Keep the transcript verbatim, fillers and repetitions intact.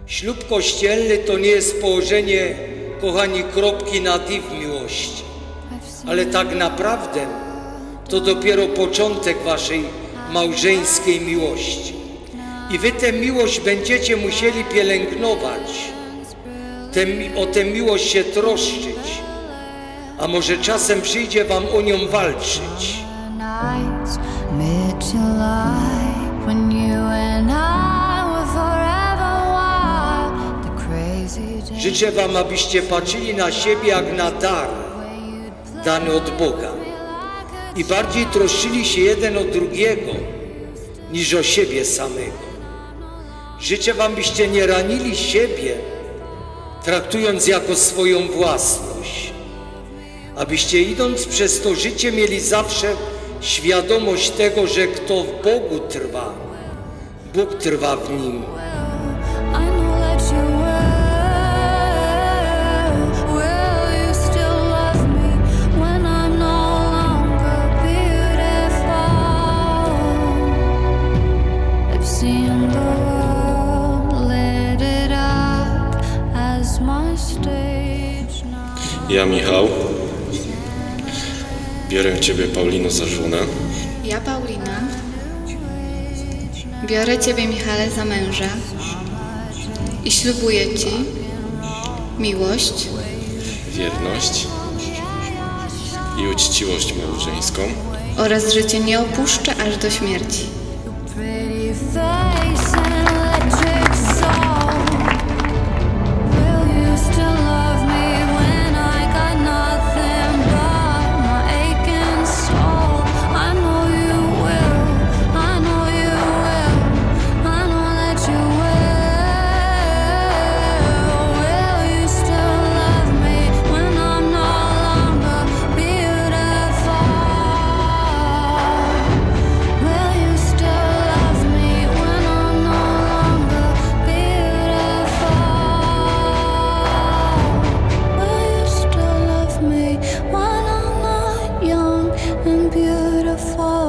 Ślub kościelny to nie jest położenie, kochani, kropki nad i w miłości, ale tak naprawdę to dopiero początek waszej małżeńskiej miłości. I wy tę miłość będziecie musieli pielęgnować, tę, o tę miłość się troszczyć, a może czasem przyjdzie wam o nią walczyć. Życzę wam, abyście patrzyli na siebie jak na dar dany od Boga i bardziej troszczyli się jeden o drugiego niż o siebie samego. Życzę wam, byście nie ranili siebie, traktując jako swoją własność, abyście idąc przez to życie mieli zawsze świadomość tego, że kto w Bogu trwa, Bóg trwa w nim. Ja, Michał, biorę Ciebie, Paulino, za żonę. Ja, Paulina, biorę Ciebie, Michale, za męża i ślubuję Ci miłość, wierność i uczciwość małżeńską oraz że Cię nie opuszczę aż do śmierci. and beautiful.